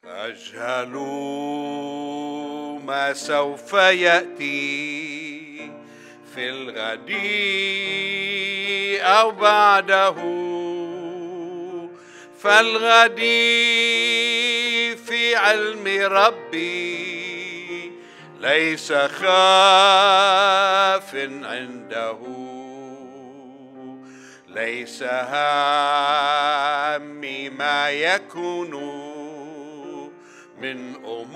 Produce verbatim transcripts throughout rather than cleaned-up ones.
أجهل ما سوف يأتي في الغد أو بعده، فالغد في علم ربي ليس خاف عنده. ليس هامي ما يكون من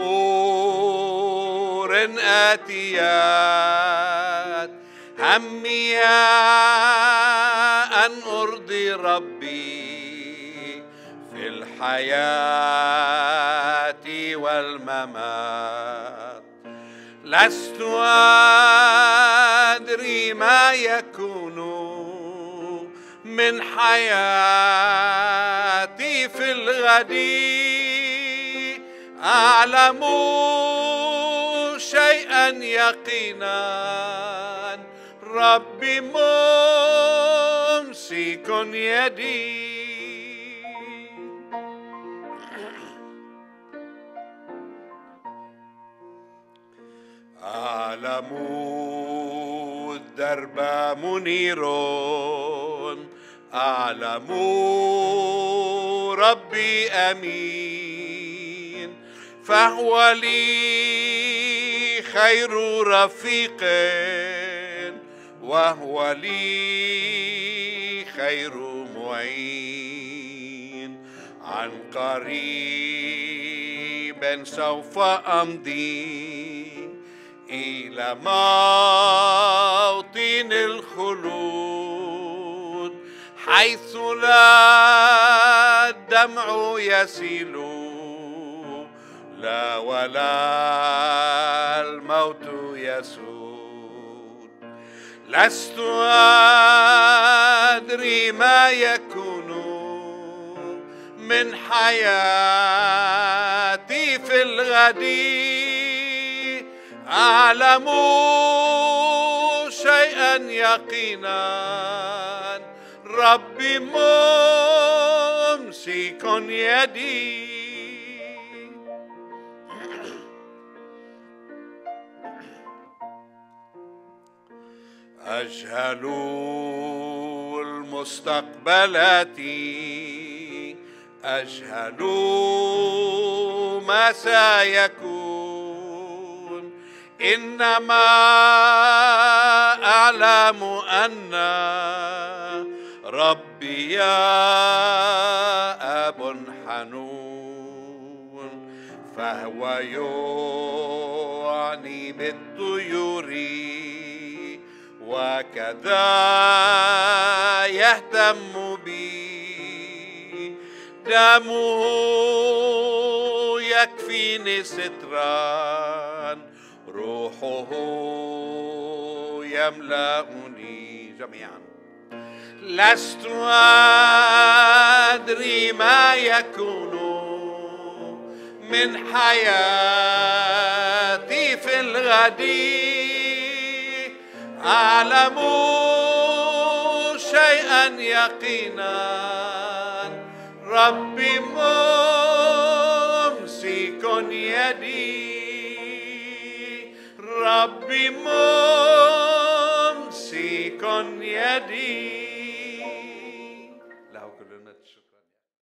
أمور آتيات، همي أن أرضي ربي في الحياة والممات. لست أدري ما يكون من حياتي في الغد، أعلم شيئا يقينا ربي ممسك يدي. أعلم الدرب منير، أعلم ربي أمين، فهو لي خير رفيق وهو لي خير معين. عن قريب سوف أمضي إلى موطن الخلود، حيث لا الدمع يسيل لا ولا الموت يسود. لست أدري ما يكون من حياتي في الغد، أعلم شيئا يقينا ربي ممسك يدي. أجهل المستقبلات، أجهل ما سيكون، إنما أعلم أن ربي أب حنون، فهو يعني بالطيور وكذا يهتم بي. دمه يكفيني سترا، روحه يملأني جميعا. لست أدري ما يكون من حياتي في الغد، أعلم شيئا يقينا ربي ممسك يدي، ربي ممسك يدي.